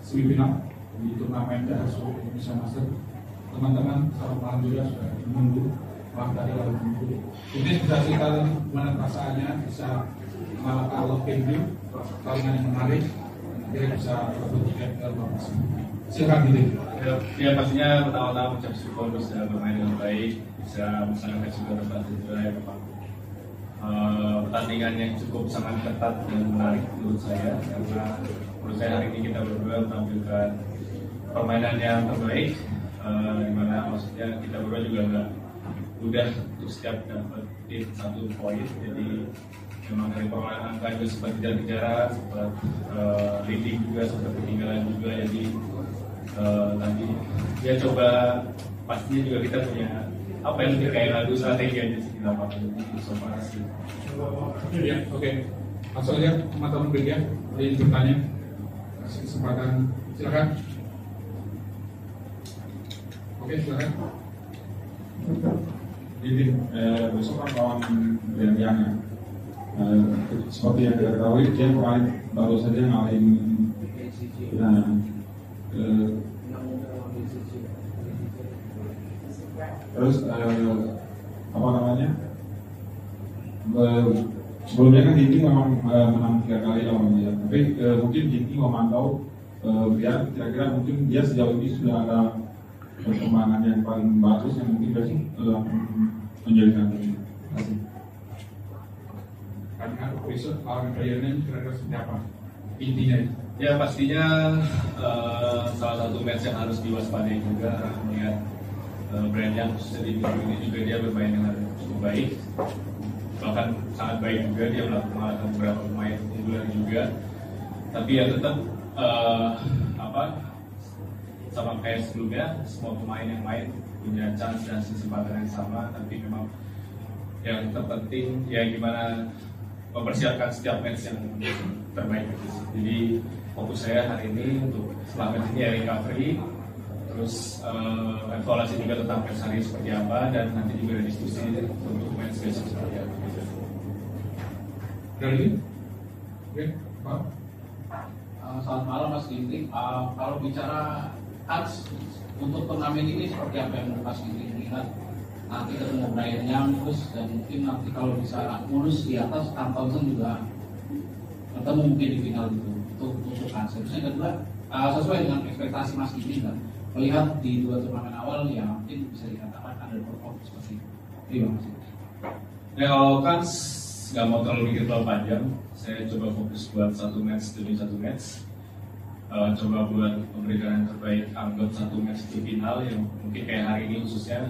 semifinal di turnamen Dahsu Indonesia Master. Teman-teman selamat malam juga, sudah menunggu malam tadi lalu menunggu. Ini bisa cerita gimana perasaannya bisa mengalahkan Love Game, pertandingan yang menarik, dia bisa dapat tiket ke babak semifinal. Silakan Didi. Ya pastinya pertama-tama ucap syukur bisa bermain dengan baik, bisa melaksanakan juga tempat yang memang pertandingan yang cukup sangat ketat dan menarik menurut saya, karena menurut saya hari ini kita berdua menampilkan permainan yang terbaik, dimana maksudnya kita berdua juga nggak mudah untuk setiap dapetin satu poin, jadi memang dari permainan angka juga sempat kejar-kejaran, sempat leading juga, sempat ketinggalan juga, jadi tadi dia coba, pastinya juga kita punya apa yang lebih kayak lagu strategi aja sih kita pakai di sofa sih. Oke. Langsung aja teman-teman media ingin bertanya, kasih kesempatan, silakan. Oke, silakan. Jadi besok kan lawan Brian, seperti yang kita ketahui dia kemarin baru saja ngalahin terus apa namanya, sebelumnya kan Ginting memang menang 3 kali lawan dia, tapi mungkin Ginting memantau Brian, kira-kira mungkin dia sejauh ini sudah ada perkembangan yang paling bagus yang mungkin besok menjadikan ini. Terima kasih. Karena besok lawan Brian kira-kira seperti apa intinya? Ya pastinya salah satu match yang harus diwaspadai juga, melihat brand yang khususnya di minggu ini juga dia bermain dengan cukup baik, bahkan sangat baik juga, dia melakukan beberapa pemain unggulan juga, tapi ya tetap sama kayak sebelumnya, semua pemain yang main punya chance dan kesempatan yang sama, tapi memang yang terpenting ya gimana mempersiapkan setiap match yang terbaik. Jadi fokus saya hari ini untuk setelah match ini ya recovery, terus evaluasi juga tentang match hari seperti apa, dan nanti juga ada diskusi untuk match besok seperti apa. Dari ini? Oke, Pak. Selamat malam Mas Ginting. Kalau bicara kans untuk turnamen ini seperti apa yang Mas Ginting lihat? Nanti ketemu Brian Young terus, dan mungkin nanti kalau bisa mulus di atas Thompson juga ketemu mungkin di final gitu. Untuk kans. Terus yang kedua, sesuai dengan ekspektasi Mas Ginting kan, melihat di 2 turnamen awal ya mungkin bisa dikatakan underperform seperti itu. Terima kasih. Ya kalau kans nggak mau terlalu mikir terlalu panjang, saya coba fokus buat satu match demi satu match. Coba buat memberikan yang terbaik buat satu match di final yang mungkin kayak hari ini khususnya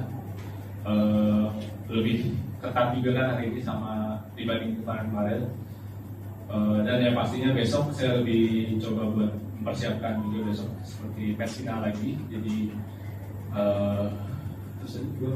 lebih ketat juga kan hari ini sama dibanding kemarin-kemarin. Dan yang pastinya besok saya lebih coba buat mempersiapkan juga besok seperti match final lagi. Jadi terus juga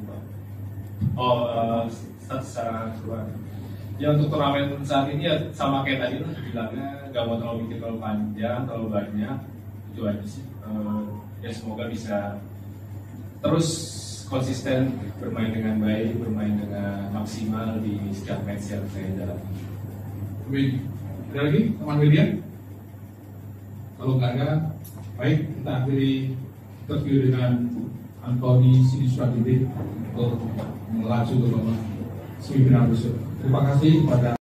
secara keseluruhan. Ya untuk turnamen saat ini ya sama kayak tadi lah bilangnya, nggak mau terlalu mikir terlalu panjang, terlalu banyak, itu aja sih. Ya semoga bisa terus konsisten bermain dengan baik, bermain dengan maksimal di setiap match yang saya jalani. Ada lagi teman media? Kalau nggak ada, baik kita akhiri interview dengan Anthony Siniswati untuk melaju ke babak semifinal besok. Terima kasih kepada